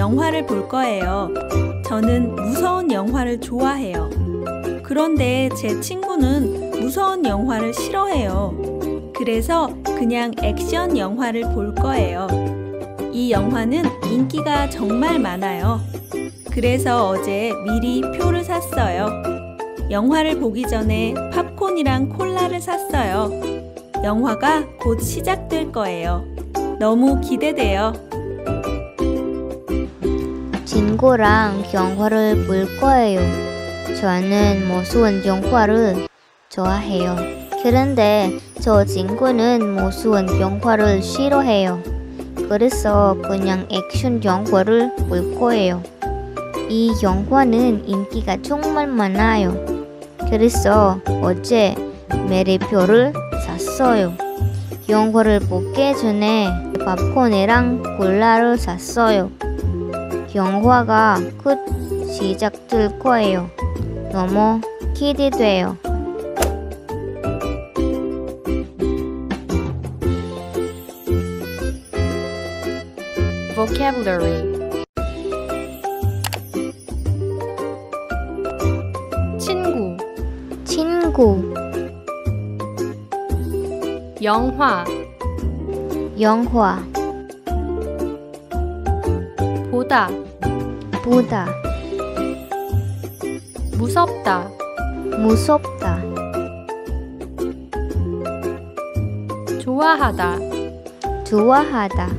영화를 볼 거예요. 저는 무서운 영화를 좋아해요. 그런데 제 친구는 무서운 영화를 싫어해요. 그래서 그냥 액션 영화를 볼 거예요. 이 영화는 인기가 정말 많아요. 그래서 어제 미리 표를 샀어요. 영화를 보기 전에 팝콘이랑 콜라를 샀어요. 영화가 곧 시작될 거예요. 너무 기대돼요. 친구랑 영화를 볼 거예요. 저는 무서운 영화를 좋아해요. 그런데 저 친구는 무서운 영화를 싫어해요. 그래서 그냥 액션 영화를 볼 거예요. 이 영화는 인기가 정말 많아요. 그래서 어제 매리표를 샀어요. 영화를 보기 전에 팝콘이랑 콜라를 샀어요. 영화가 곧 시작될 거예요. 너무 기대돼요. Vocabulary. 친구, 친구, 영화, 영화, 보다, 보다, 무섭다, 무섭다, 좋아하다, 좋아하다,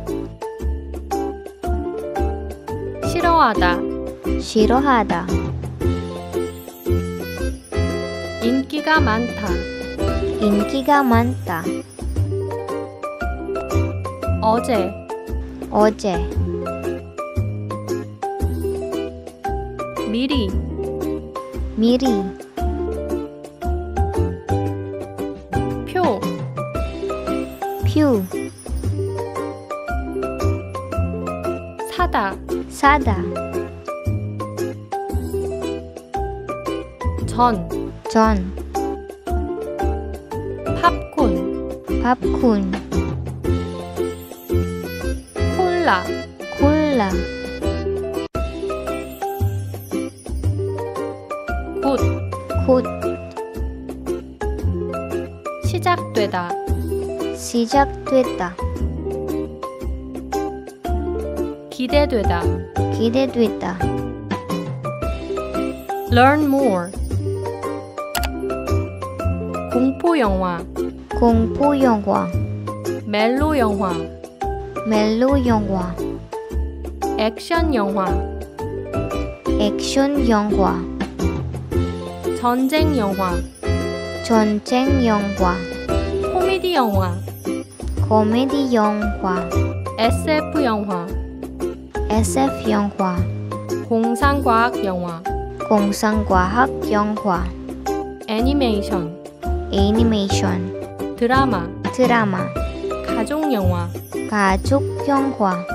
싫어하다, 싫어하다, 인기가 많다, 인기가 많다, 어제, 어제, 미리, 미리, 표, 표, 사다, 사다, 전, 전, 팝콘, 팝콘, 콜라, 콜라, 곧, 곧, 시작되다, 시작됐다, 기대되다, 기대됐다, learn more, 공포 영화, 공포 영화, 멜로 영화, 멜로 영화, 액션 영화, 액션 영화, 전쟁 영화, 전쟁 영화, 코미디 영화, 코미디 영화, SF 영화, SF 영화, 공상과학 영화, 공상과학 영화, 애니메이션, 애니메이션, 드라마, 드라마, 가족 영화, 가족 영화,